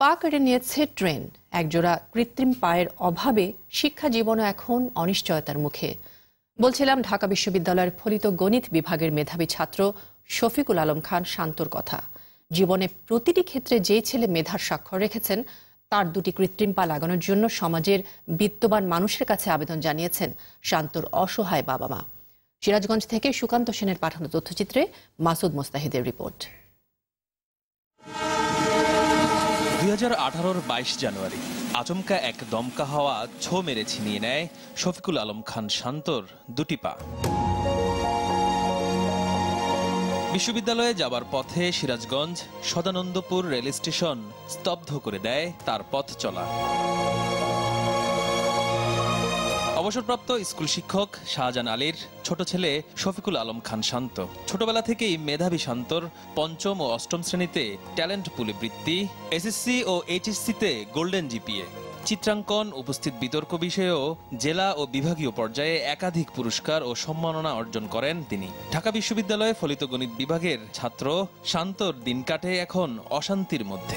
পা কেড়ে নিয়েছে ট্রেন। একজোড়া কৃত্রিম পায়ের অভাবে শিক্ষা জীবনও এখন অনিশ্চয়তার মুখে। বলছিলাম ঢাকা বিশ্ববিদ্যালয়ের ফলিত গণিত বিভাগের মেধাবী ছাত্র শফিকুল আলম খান শান্তর কথা। জীবনে প্রতিটি ক্ষেত্রে যে ছেলে মেধার স্বাক্ষর রেখেছেন, তার দুটি কৃত্রিম পা লাগানোর জন্য সমাজের বিত্তবান মানুষের কাছে আবেদন জানিয়েছেন শান্তর অসহায় বাবা মা। সিরাজগঞ্জ থেকে সুকান্ত সেনের পাঠানো তথ্যচিত্রে মাসুদ মোস্তাহিদের রিপোর্ট। 2018-র 22 জানুয়ারি আচমকা এক দমকা হাওয়া ছো মেরে ছিনিয়ে নেয় শফিকুল আলম খান শান্তর দুটি পা। বিশ্ববিদ্যালয়ে যাবার পথে সিরাজগঞ্জ সদানন্দপুর রেল স্টেশন স্তব্ধ করে দেয় তার পথ চলা। অবসরপ্রাপ্ত স্কুল শিক্ষক শাহজাহান আলীর ছোট ছেলে শফিকুল আলম খান শান্ত ছোটবেলা থেকেই মেধাবী শান্তর পঞ্চম ও অষ্টম শ্রেণীতে ট্যালেন্ট পুলে বৃত্তি, এসএসসি ও এইচএসসিতে গোল্ডেন জিপিএ, চিত্রাঙ্কন, উপস্থিত বিতর্ক বিষয়েও জেলা ও বিভাগীয় পর্যায়ে একাধিক পুরস্কার ও সম্মাননা অর্জন করেন তিনি। ঢাকা বিশ্ববিদ্যালয়ে ফলিত গণিত বিভাগের ছাত্র শান্তর দিন কাটে এখন অশান্তির মধ্যে।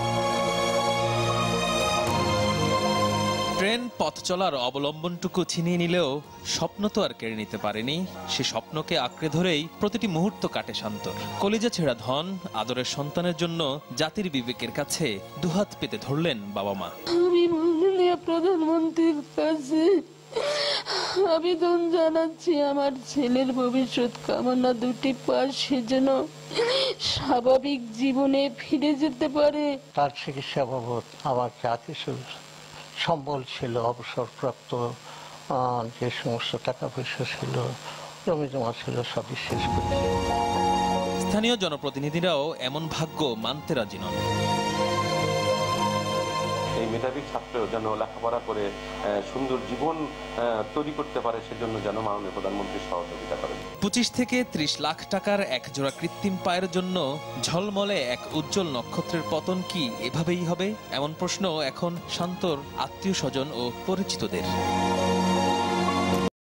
ট্রেন পথ চলার অবলম্বনটুকু ছিনিয়ে নিলেও স্বপ্ন তো আর কেড়ে নিতে পারেনি। সে স্বপ্নকে আঁকড়ে ধরেই প্রতিটি মুহূর্ত কাটে শান্তর। কলিজা ছেঁড়া ধন, আদরের সন্তানের জন্য জাতির বিবেকের কাছে দুহাত পেতে ধরলেন বাবা মা। আমি মাননীয় প্রধানমন্ত্রীর কাছে আবেদন জানাচ্ছি, আমার ছেলের ভবিষ্যৎ কামনা দুটি পা সে যেন স্বাভাবিক জীবনে ফিরে যেতে পারে। তার চিকিৎসা বাবদ আমার যা কিছু সম্বল ছিল, অবসরপ্রাপ্ত যে সমস্ত টাকা পয়সা ছিল, জমি জমা ছিল, সবই শেষ করেছে। স্থানীয় জনপ্রতিনিধিরাও এমন ভাগ্য মানতে রাজি নন। এই মেধাবী ছাত্র যেন লেখাপড়া করে সুন্দর জীবন তৈরি করতে পারে, সেজন্য যেন মাননীয় প্রধানমন্ত্রী সহযোগিতা করেন। 25 থেকে 30 লাখ টাকার এক জোড়া কৃত্রিম পায়ের জন্য ঝলমলে এক উজ্জ্বল নক্ষত্রের পতন কি এভাবেই হবে? এমন প্রশ্ন এখন শান্তর আত্মীয় স্বজন ও পরিচিতদের।